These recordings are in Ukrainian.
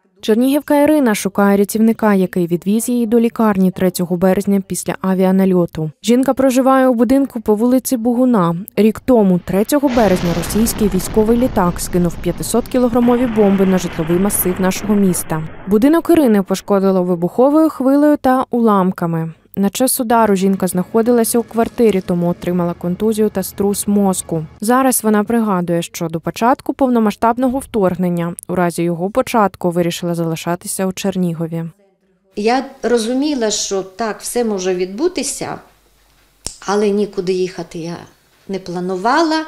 Чернігівка Ірина шукає рятівника, який відвіз її до лікарні 3 березня після авіанальоту. Жінка проживає у будинку по вулиці Бугуна. Рік тому, 3 березня, російський військовий літак скинув 500-кілограмові бомби на житловий масив нашого міста. Будинок Ірини пошкодило вибуховою хвилею та уламками. На час удару жінка знаходилася у квартирі, тому отримала контузію та струс мозку. Зараз вона пригадує, що до початку повномасштабного вторгнення, у разі його початку, вирішила залишатися у Чернігові. Я розуміла, що так, все може відбутися, але нікуди їхати я не планувала.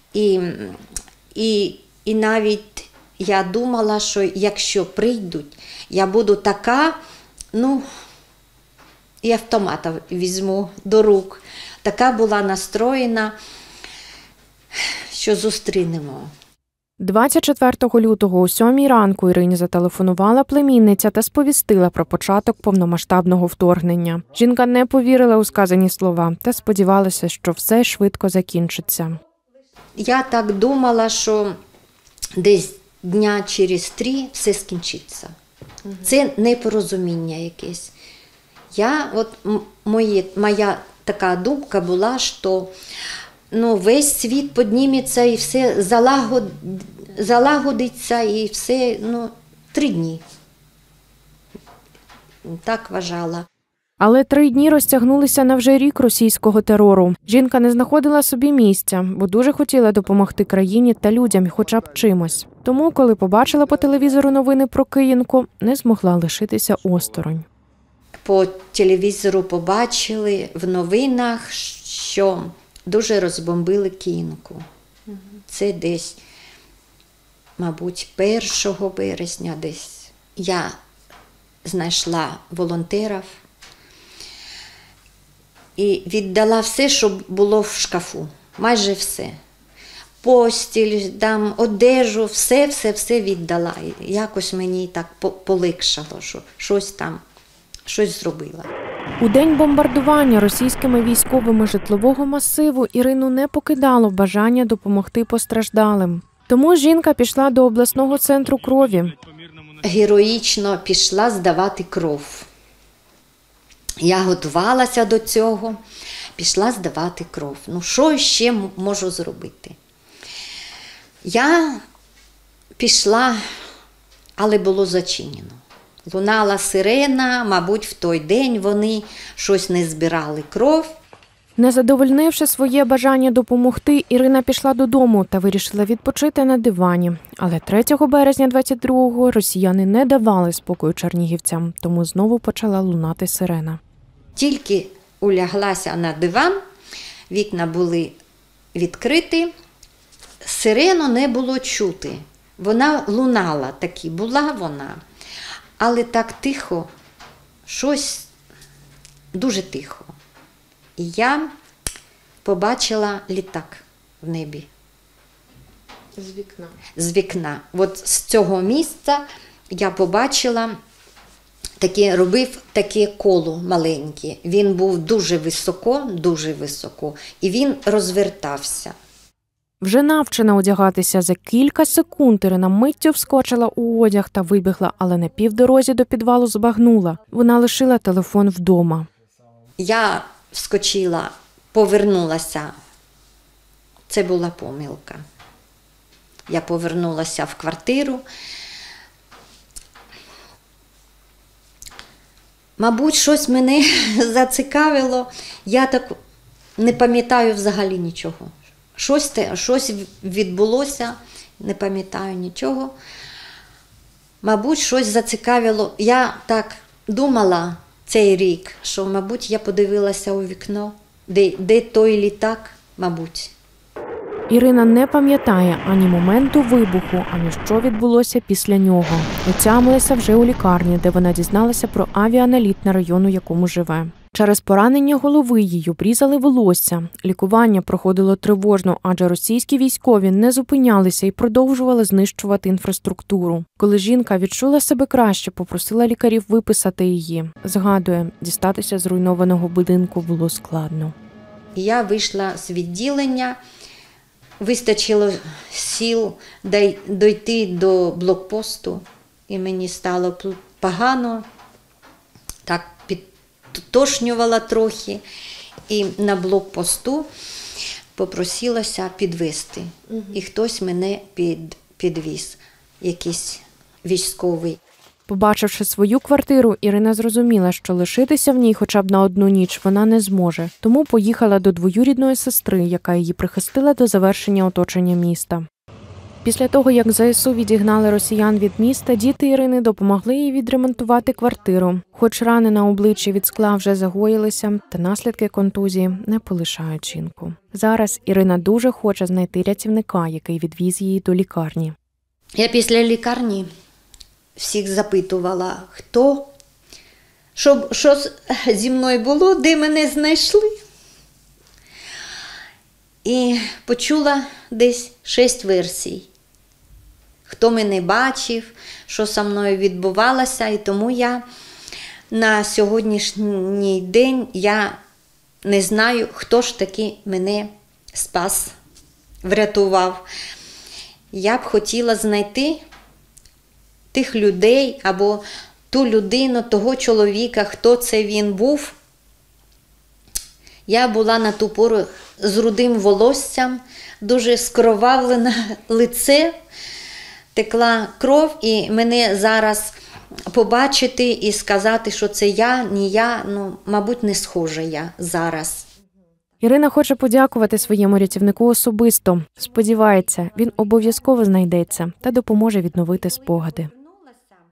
І навіть я думала, що якщо прийдуть, я буду така, і автомата візьму до рук. Така була настроєна, що зустрінемо. 24 лютого о 7 ранку Ірині зателефонувала племінниця та сповістила про початок повномасштабного вторгнення. Жінка не повірила у сказані слова та сподівалася, що все швидко закінчиться. Я так думала, що десь дня через 3 все скінчиться. Це непорозуміння якесь. Моя така думка була, що весь світ підніметься і все залагодиться, і все, 3 дні. Так вважала. Але 3 дні розтягнулися на вже рік російського терору. Жінка не знаходила собі місця, бо дуже хотіла допомогти країні та людям хоча б чимось. Тому, коли побачила по телевізору новини про Київку, не змогла лишитися осторонь. По телевізору побачили в новинах, що дуже розбомбили Київку. Це десь, мабуть, 1 березня десь. Я знайшла волонтерів і віддала все, що було в шкафу. Майже все. Постіль, одежу, все віддала. І якось мені так полегшало, що щось зробила. У день бомбардування російськими військовими житлового масиву Ірину не покидало бажання допомогти постраждалим. Тому жінка пішла до обласного центру крові. Героїчно пішла здавати кров. Я готувалася до цього, пішла здавати кров. Що ще можу зробити? Я пішла, але було зачинено. Лунала сирена, мабуть, в той день вони щось не збирали кров. Не задовольнивши своє бажання допомогти, Ірина пішла додому та вирішила відпочити на дивані. Але 3 березня 22-го росіяни не давали спокою чернігівцям, тому знову почала лунати сирена. Тільки уляглася на диван, вікна були відкриті, сирену не було чути. Вона лунала, таки була вона. Але так тихо, щось дуже тихо. І я побачила літак в небі. З вікна? З вікна. От з цього місця я побачила, робив таке коло маленьке. Він був дуже високо, і він розвертався. Вже навчена одягатися, за кілька секунд Ірина миттю вскочила у одяг та вибігла, але на півдорозі до підвалу збагнула. Вона лишила телефон вдома. Я вскочила, повернулася. Це була помилка. Я повернулася в квартиру. Мабуть, щось мене зацікавило. Я так не пам'ятаю взагалі нічого. Щось відбулося, не пам'ятаю нічого. Мабуть, щось зацікавило. Я так думала цей рік, що, мабуть, я подивилася у вікно, де той літак, мабуть. Ірина не пам'ятає ані моменту вибуху, ані що відбулося після нього. Отямилася вже у лікарні, де вона дізналася про авіаналіт на район, у якому живе. Через поранення голови їй обрізали волосся. Лікування проходило тривожно, адже російські військові не зупинялися і продовжували знищувати інфраструктуру. Коли жінка відчула себе краще, попросила лікарів виписати її. Згадує, дістатися зруйнованого будинку було складно. Я вийшла з відділення, вистачило сил дойти до блокпосту. і мені стало погано, так підтошнювала трохи. І на блокпосту попросилася підвезти. І хтось мене підвіз, якийсь військовий. Побачивши свою квартиру, Ірина зрозуміла, що лишитися в ній хоча б на одну ніч вона не зможе. Тому поїхала до двоюрідної сестри, яка її прихистила до завершення оточення міста. Після того, як ЗСУ відігнали росіян від міста, діти Ірини допомогли їй відремонтувати квартиру. Хоч рани на обличчі від скла вже загоїлися, та наслідки контузії не полишають жінку. Зараз Ірина дуже хоче знайти рятівника, який відвіз її до лікарні. Я після лікарні всіх запитувала, хто, що зі мною було, де мене знайшли. І почула десь 6 версій. Хто мене бачив, що зі мною відбувалося. І тому я на сьогоднішній день я не знаю, хто ж таки мене спас, врятував. Я б хотіла знайти тих людей або ту людину, того чоловіка, хто це він був. Я була на ту пору з рудим волоссям, дуже скровавлене лице, текла кров, і мене зараз побачити і сказати, що це я, не я, мабуть, не схожа я зараз. Ірина хоче подякувати своєму рятівнику особисто. Сподівається, він обов'язково знайдеться та допоможе відновити спогади.